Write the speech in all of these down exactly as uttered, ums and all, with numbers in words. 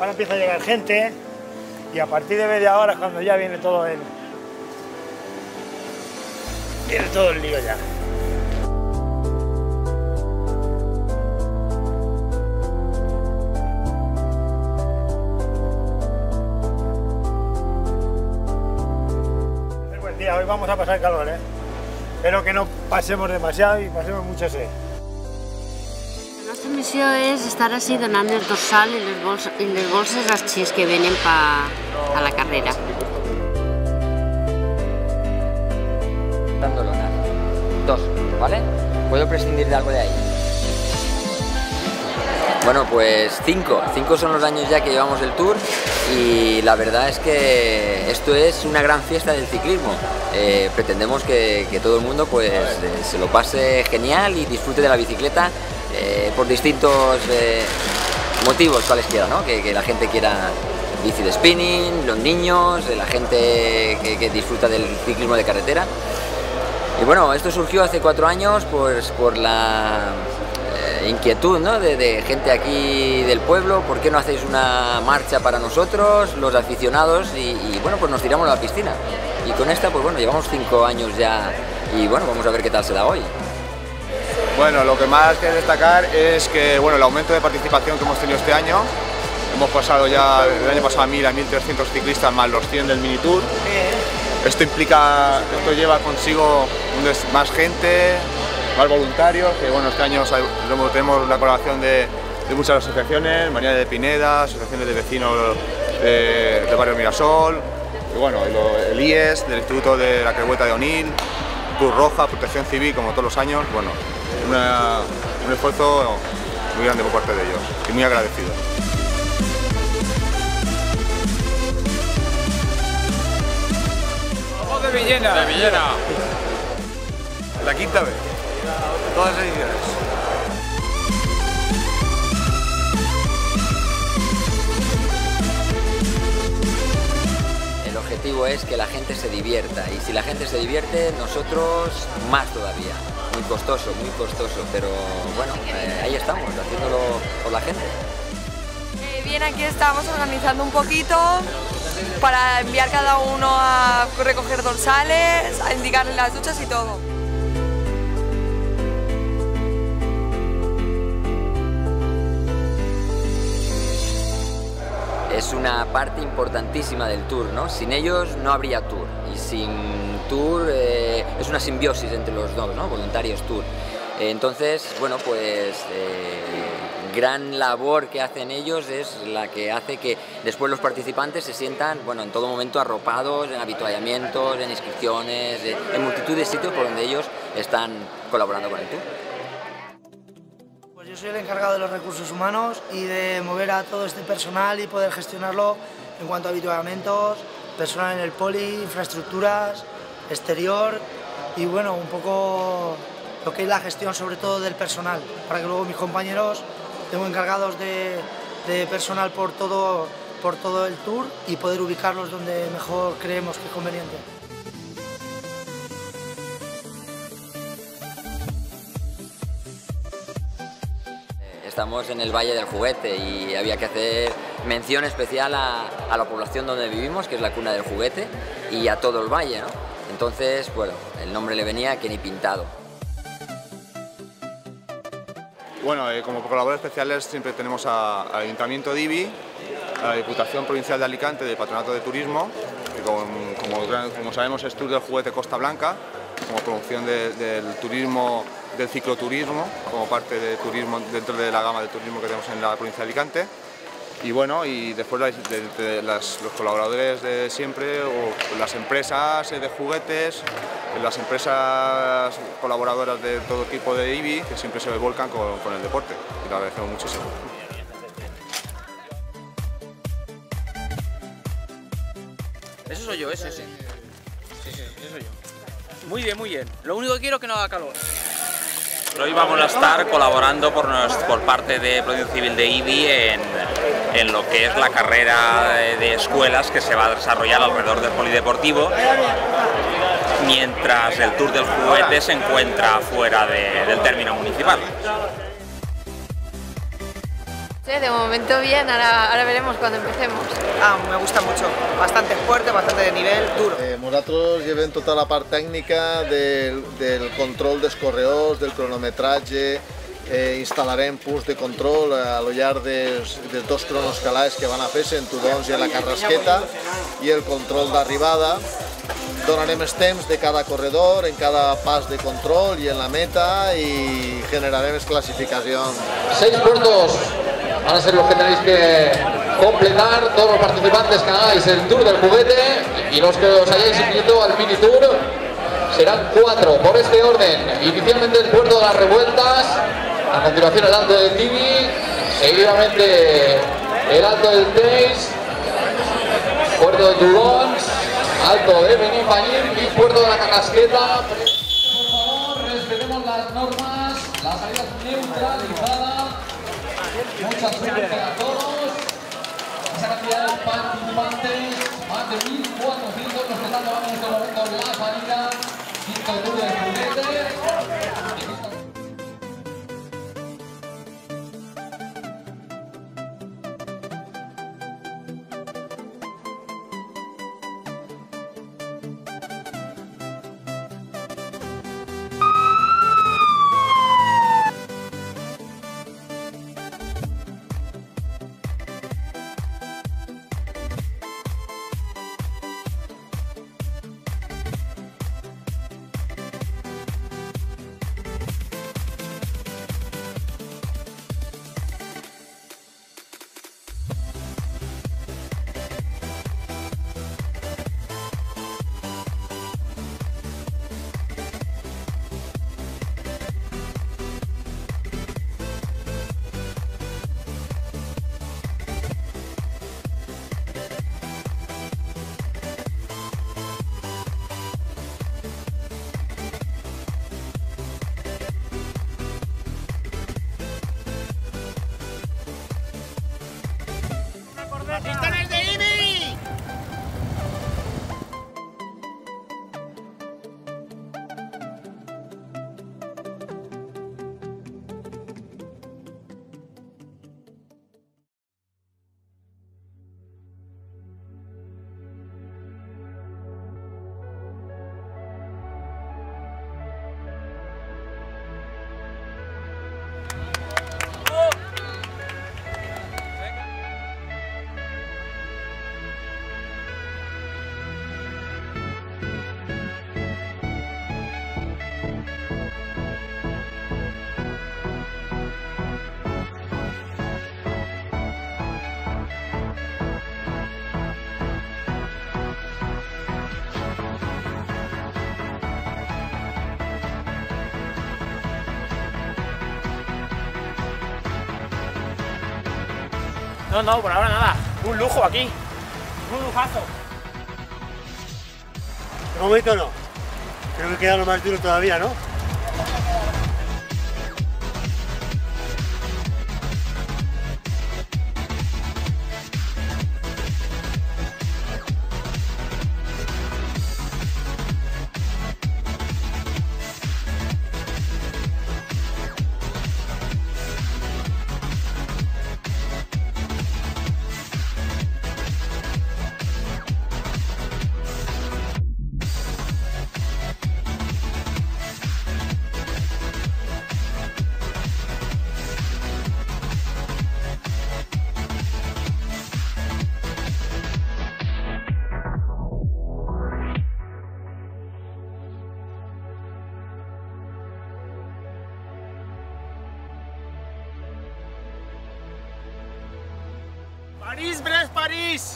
ahora empieza a llegar gente y a partir de media hora es cuando ya viene todo el... viene todo el lío ya. Es buen día, hoy vamos a pasar calor, ¿eh? Espero que no pasemos demasiado y pasemos mucho sed. La nostra missió és estar així donant el dorsal i les, bols, i les bolses als xics que venen pa, a la carrera. Dando lona. Dos, ¿vale? ¿Puedo prescindir de algo de ahí? Bueno, pues cinco. Cinco son los años ya que llevamos el Tour y la verdad es que esto es una gran fiesta del ciclismo. Eh, pretendemos que, que todo el mundo pues, eh, se lo pase genial y disfrute de la bicicleta eh, por distintos eh, motivos, cualesquiera, ¿no? Que, que la gente quiera bici de spinning, los niños, la gente que, que disfruta del ciclismo de carretera. Y bueno, esto surgió hace cuatro años pues, por la eh, inquietud, ¿no? de, de gente aquí del pueblo. ¿Por qué no hacéis una marcha para nosotros, los aficionados? Y, y bueno, pues nos tiramos a la piscina. Y con esta, pues bueno, llevamos cinco años ya y bueno, vamos a ver qué tal se da hoy. Bueno, lo que más que destacar es que bueno, el aumento de participación que hemos tenido este año. Hemos pasado ya el año pasado a mil a mil trescientos ciclistas más los cien del mini tour. Esto implica, esto lleva consigo más gente, más voluntarios, que bueno, este año tenemos la colaboración de, de muchas asociaciones, María de Pineda, asociaciones de vecinos de, de Barrio Mirasol, y bueno, el I E S, del Instituto de la Creueta de Onil, Cruz Roja, Protección Civil, como todos los años, bueno, una, un esfuerzo muy grande por parte de ellos y muy agradecido. De Villena. De Villena. La quinta vez. Todas las ediciones. El objetivo es que la gente se divierta y si la gente se divierte, nosotros más todavía. Muy costoso, muy costoso, pero bueno, eh, ahí estamos, haciéndolo por la gente. Eh, bien, aquí estamos organizando un poquito para enviar cada uno a recoger dorsales, a indicarle las duchas y todo. Es una parte importantísima del Tour, ¿no? Sin ellos no habría Tour y sin Tour eh, es una simbiosis entre los dos, ¿no? Voluntarios Tour. Eh, entonces, bueno, pues eh, gran labor que hacen ellos es la que hace que después los participantes se sientan, bueno, en todo momento arropados, en habituallamientos, en inscripciones, en multitud de sitios por donde ellos están colaborando con el Tour. Pues yo soy el encargado de los recursos humanos y de mover a todo este personal y poder gestionarlo en cuanto a habituallamientos, personal en el poli, infraestructuras, exterior y bueno, un poco lo que es la gestión sobre todo del personal, para que luego mis compañeros tengo encargados de, de personal por todo, por todo el Tour y poder ubicarlos donde mejor creemos que es conveniente. Estamos en el Valle del Juguete y había que hacer mención especial a, a la población donde vivimos, que es la cuna del juguete, y a todo el valle, ¿no? Entonces, bueno, el nombre le venía que ni pintado. Bueno, eh, como colaboradores especiales siempre tenemos al Ayuntamiento de Ibi, a la Diputación Provincial de Alicante, del Patronato de Turismo, que como, como, como sabemos es Tour del Juguete Costa Blanca, como promoción de, del turismo, del cicloturismo, como parte de turismo dentro de la gama de turismo que tenemos en la provincia de Alicante. Y bueno, y después de, de, de las, los colaboradores de siempre, o las empresas de juguetes, las empresas colaboradoras de todo tipo de Ibi, que siempre se volcan con, con el deporte, y lo agradecemos muchísimo. Eso soy yo, ese, ese. Sí, sí, ese soy yo. Muy bien, muy bien. Lo único que quiero es que no haga calor. Hoy vamos a estar colaborando por, nos, por parte de Protección Civil de Ibi en, en lo que es la carrera de, de escuelas que se va a desarrollar alrededor del polideportivo, mientras el Tour del Juguete se encuentra fuera de, del término municipal. Sí, de momento bien, ahora, ahora veremos cuando empecemos. Ah, me gusta mucho, bastante fuerte, bastante de nivel, duro. Eh, nosaltres llevem tota la part tècnica del, del control dels corredors, del cronometratge, eh, instal·larem punts de control a lo llarg dels, dels dos cronos calats que van a fer-se en Tudons i a la Carrasqueta i el control d'arribada. Donarem els temps de cada corredor en cada pas de control y en la meta y generarem clasificación. Seis puestos van a ser los que tenéis que completar, todos los participantes que hagáis el Tour del Juguete, y los que os hayáis inscrito al Mini Tour serán cuatro por este orden. Inicialmente el puerto de las Revueltas, a continuación el Alto del Tibi, seguidamente el Alto del Teis, puerto de Tudons, Alto de Benifallim y puerto de la Carrasqueta. Por favor, respetemos las normas, la salida es neutralizada. Mucha suerte a todos. Esa cantidad de participantes, más de mil cuatrocientos los que están tomando en este momento la salida. Quinto Tour del Juguete. ¡Pistones de Ibi! No, no, por ahora nada. Un lujo aquí. Un lujazo. De momento no. Creo que queda lo más duro todavía, ¿no? París, Brest, París.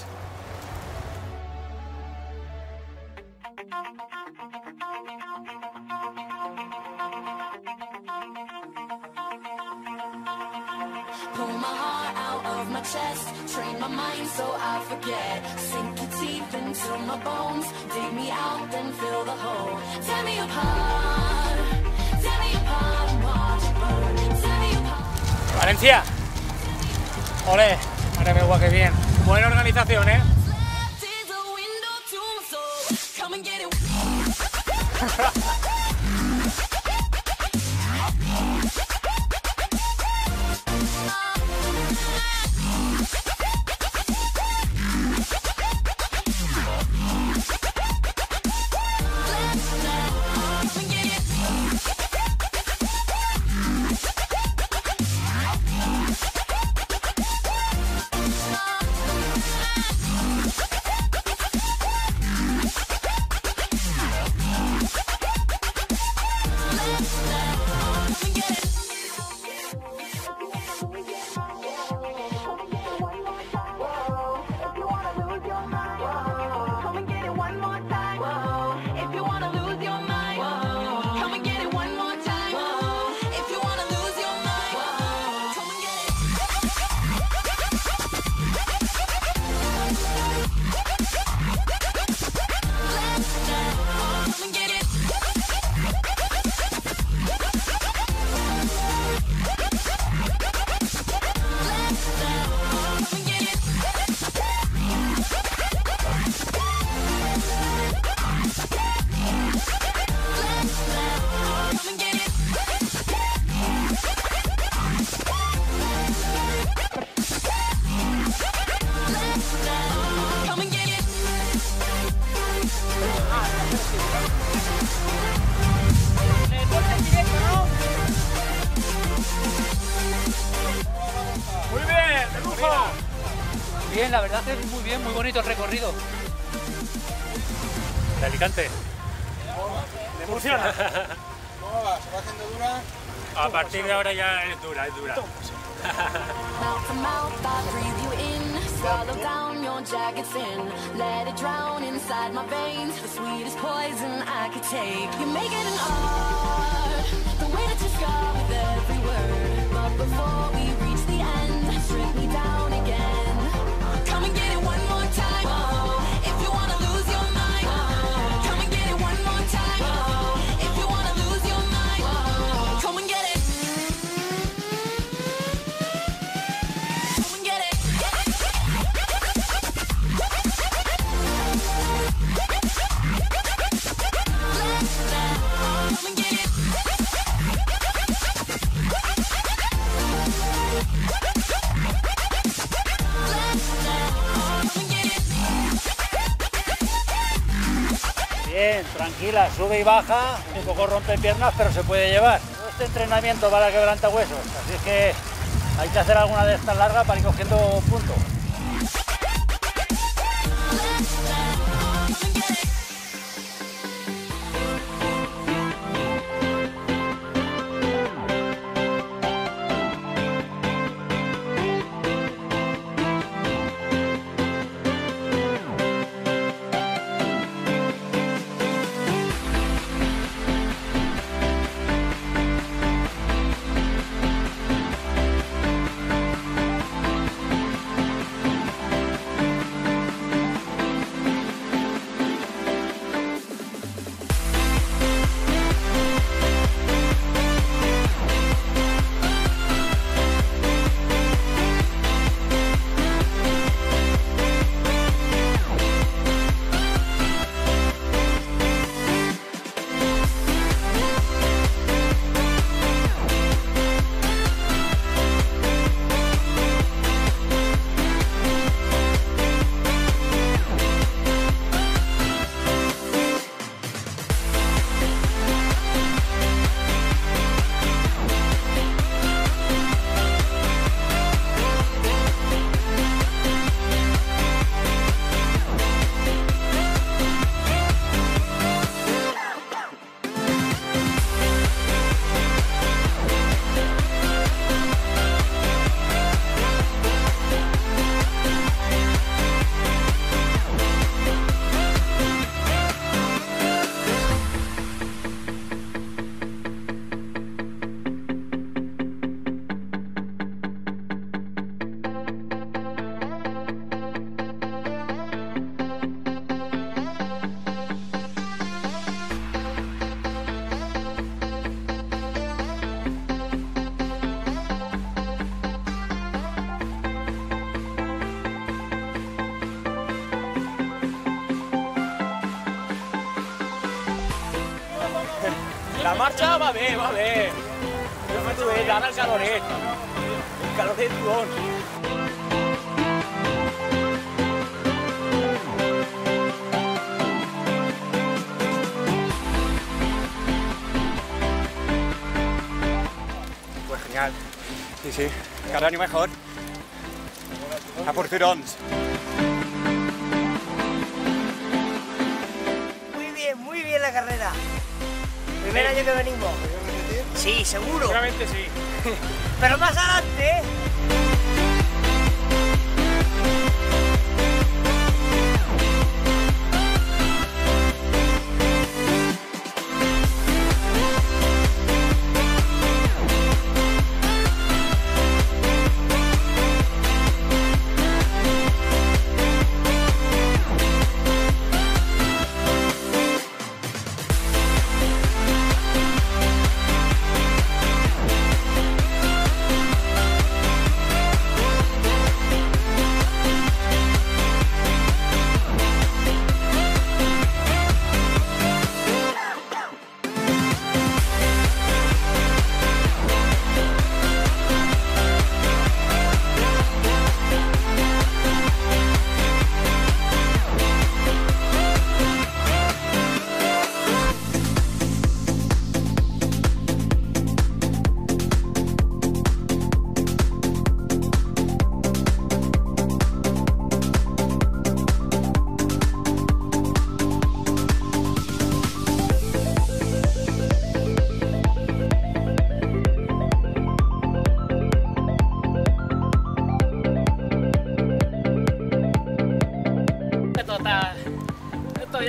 Pull my heart out of my chest, train my mind so I forget. Sink your teeth into my bones, dig me out, then fill the hole. Tear me apart, tear me apart and watch it burn. Tear me apart. Valencia. Ole, madre mía, guau, qué bien. Buena organización, ¿eh? Muy bien, de lujo. Bien, la verdad es muy bien, muy bonito el recorrido. De Alicante. De Murcia. ¿Cómo va? ¿Se va haciendo dura? A partir de ahora ya es dura, es dura. Mouth to mouth, I breathe you in. Swallow down your jacket's in. Let it drown inside my veins. The sweetest poison I could take. You make it an art. The way that you scar with every word. But before we reach the end, strip me down again. Come and get it one more time. Oh, if you wanna lose your mind. Oh, come and get it one more time. Oh, if you wanna lose your mind. Oh, come and get it. Bien, tranquila, sube y baja, un poco rompe piernas, pero se puede llevar. Todo este entrenamiento para quebrantar huesos, así es que hay que hacer alguna de estas largas para ir cogiendo puntos. La marxa va bé, va bé. Jo faig bé, ara el caloret. El caloret bon. Pues genial. Sí, sí. Cada año mejor. A por tirons. Muy bien, muy bien la carrera. Primer año que venimos. Sí, seguro. Seguramente sí. Pero más adelante, ¿eh?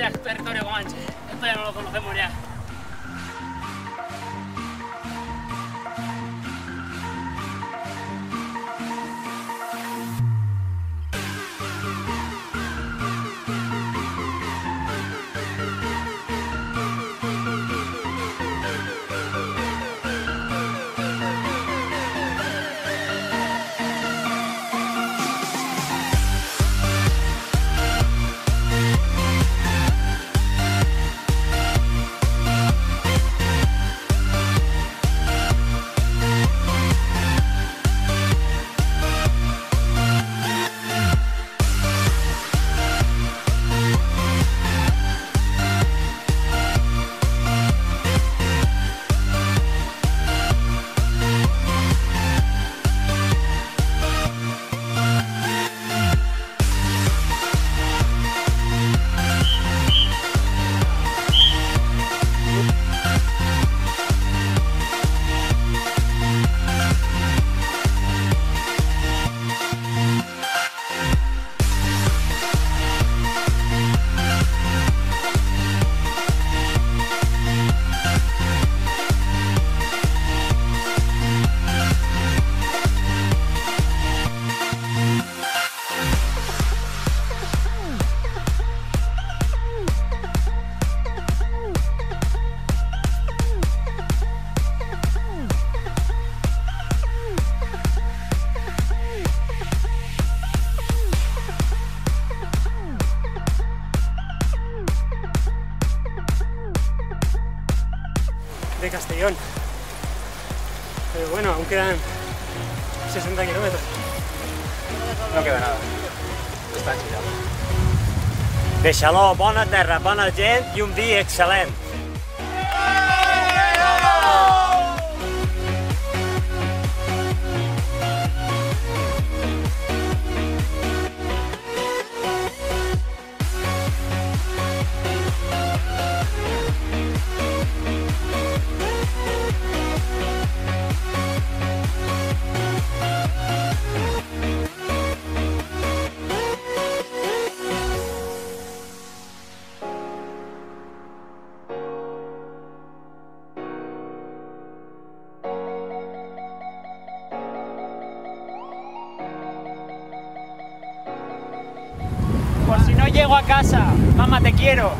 es territorio comanche. Esto ya no lo conocemos ya. De Castellón. Pero bueno, aún quedan sesenta kilómetros. No queda nada. Està engirat. De Xaló, bona terra, bona gent i un dia excel·lent. Por si no llego a casa, mamá, te quiero.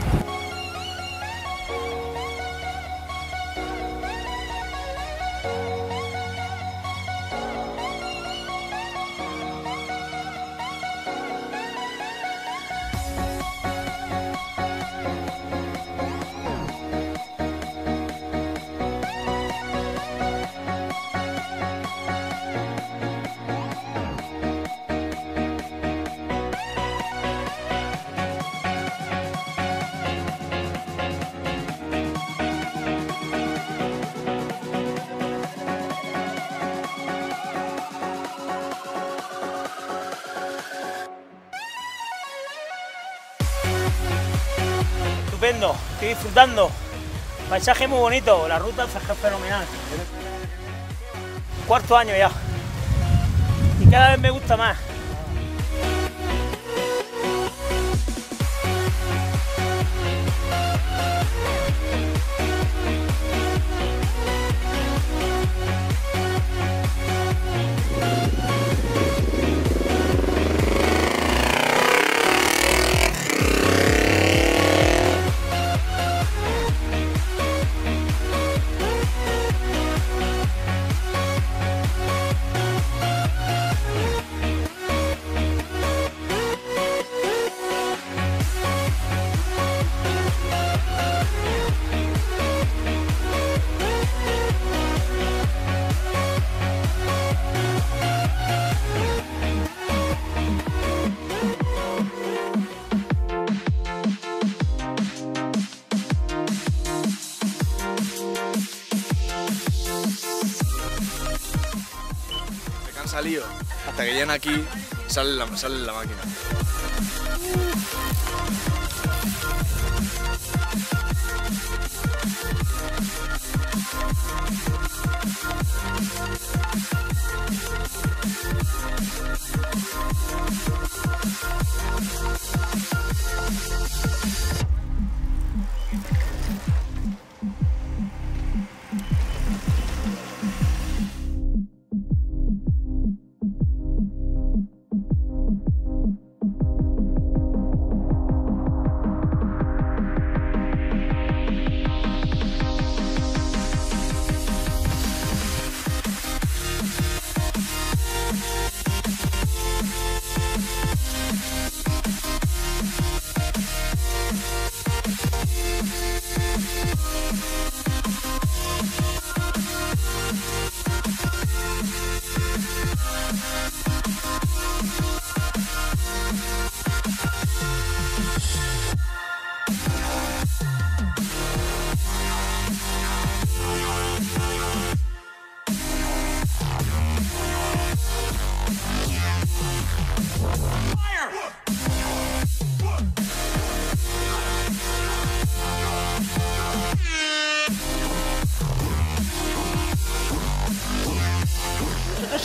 Estupendo, estoy disfrutando. Paisaje muy bonito, la ruta es fenomenal. Cuarto año ya. Y cada vez me gusta más. Salido hasta que llegan aquí sale la, sale la máquina.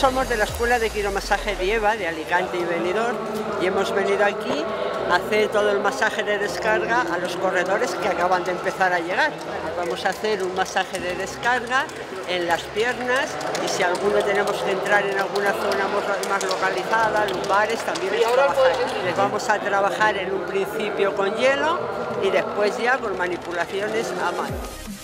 somos de la Escuela de Quiromasaje de EVA, de Alicante y Benidorm, y hemos venido aquí a hacer todo el masaje de descarga a los corredores que acaban de empezar a llegar. Vamos a hacer un masaje de descarga en las piernas y si alguno tenemos que entrar en alguna zona más localizada, lumbares, también les, les vamos a trabajar en un principio con hielo y después ya con manipulaciones a mano.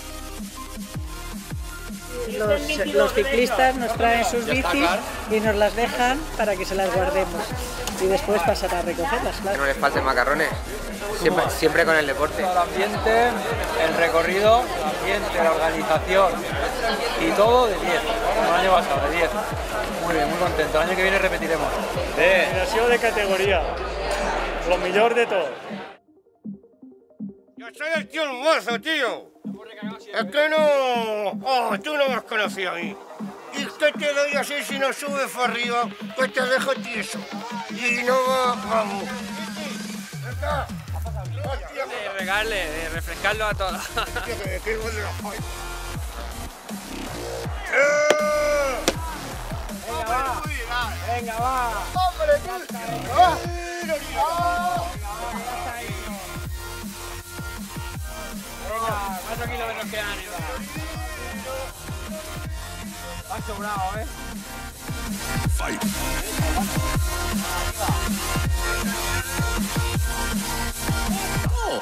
Los, los ciclistas nos traen sus bicis y nos las dejan para que se las guardemos y después pasar a recogerlas, claro. No les falten macarrones, siempre, siempre con el deporte. El ambiente, el recorrido, el ambiente, la organización y todo de diez, como el año pasado, de diez. Muy bien, muy contento. El año que viene repetiremos. Generación de categoría, lo mejor de todo. Yo soy el tío Mozo, tío. Es que no... Oh, tú no me has conocido a mí. Y que te doy así si no subes para arriba, pues te dejo tieso. Y no va... Vamos. De regarle, de refrescarlo a todos. Venga, va. Venga, va. ¡Hombre, tú! ¡Ah! Venga, cuatro kilómetros quedan. Vas sobrado, ¿eh? Fight. Oh.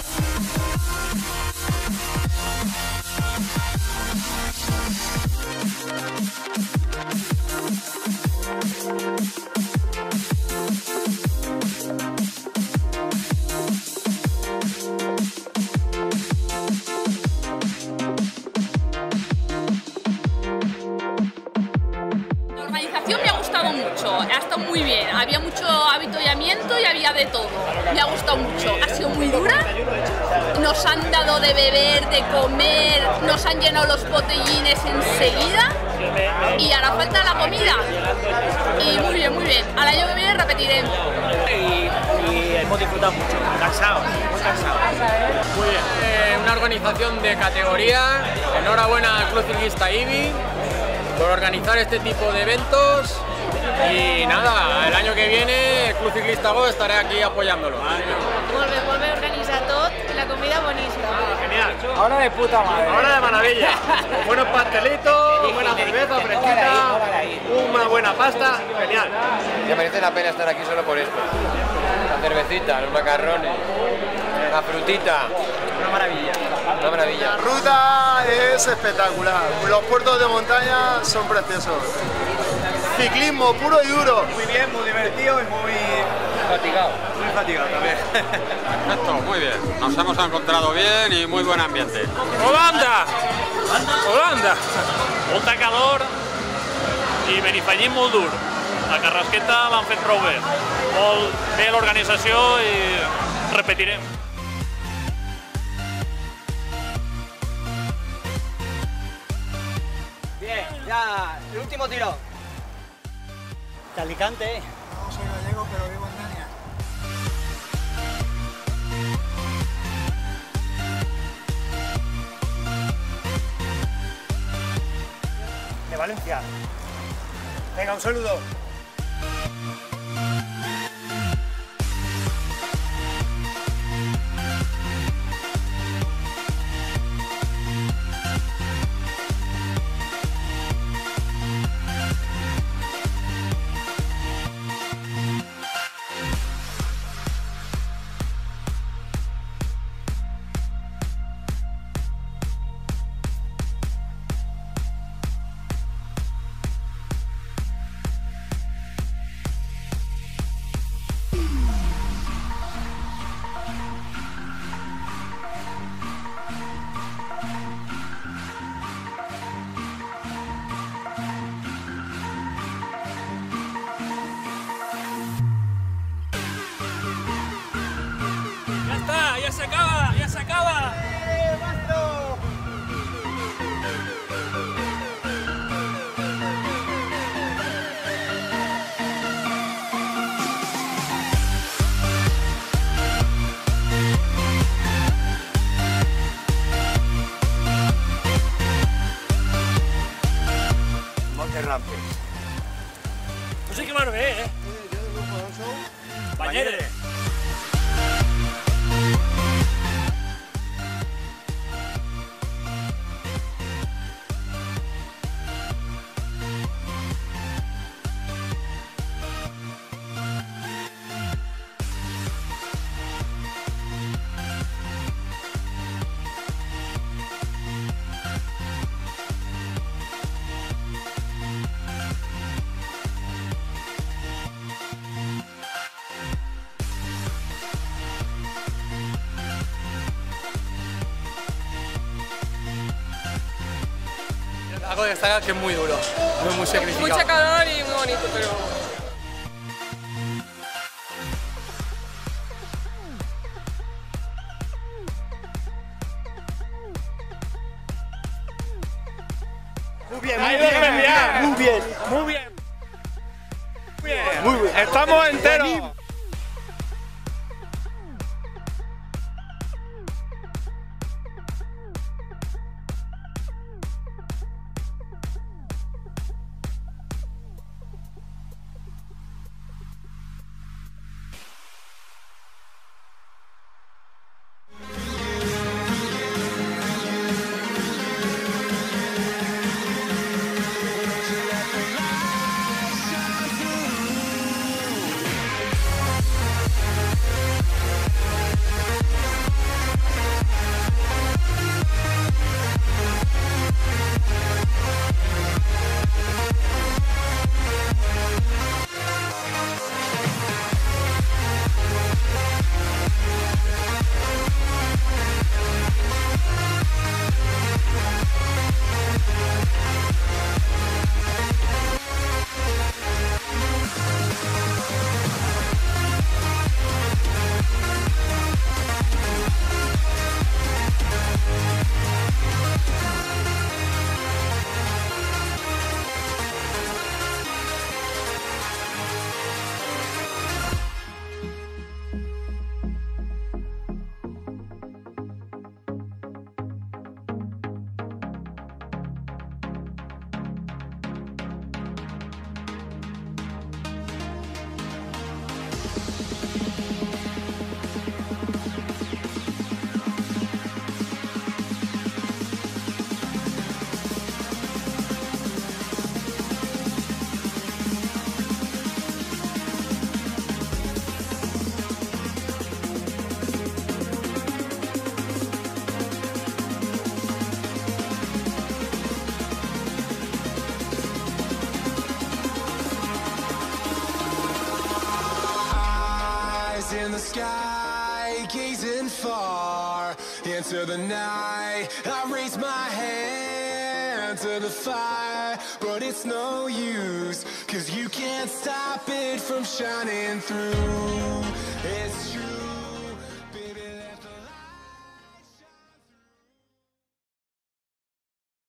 Ha estado muy bien, había mucho avituallamiento y había de todo, me ha gustado mucho, ha sido muy dura, nos han dado de beber, de comer, nos han llenado los botellines enseguida y hará falta la comida y muy bien, muy bien, al año que viene repetiremos. Y, y hemos disfrutado mucho, cansados, muy cansados. Muy bien, eh, una organización de categoría, enhorabuena al Club Ciclista IBI por organizar este tipo de eventos. Y nada, el año que viene el Club Ciclista Go estaré aquí apoyándolo. Volve, volve a organizar todo y la comida buenísima. Genial. Ahora de puta madre. Ahora de maravilla. Buenos pastelitos, buena cerveza fresquita, una buena pasta. Genial. Ya merece la pena estar aquí solo por esto. La cervecita, los macarrones, la frutita. Una maravilla. Una maravilla. La ruta es espectacular. Los puertos de montaña son preciosos. Ciclismo puro y duro. Muy bien, muy divertido y muy fatigado. Muy fatigado también. Perfecto, muy bien. Nos hemos encontrado bien y muy buen ambiente. Holanda! Holanda! Molta calor i Benifallim molt dur. La Carrasqueta l'han fet prou bé. Molt bé l'organització i repetirem. Bien, ya, el último tiro. De Alicante. No soy gallego, pero vivo en Denia. De Valencia. Venga, un saludo. ¡Ya se acaba! ¡Ya se acaba! ¡Eh, maestro! Monte Rampes. más bé, eh? Banyere. Algo de destacar que es muy duro, muy, muy sacrificado. Mucha calor y muy bonito, pero... Muy bien, muy bien, muy bien, muy bien, muy bien, muy bien, muy bien. Estamos enteros. In the sky, gazing far into the night, I raise my hand to the fire, but it's no use, 'cause you can't stop it from shining through. It's true.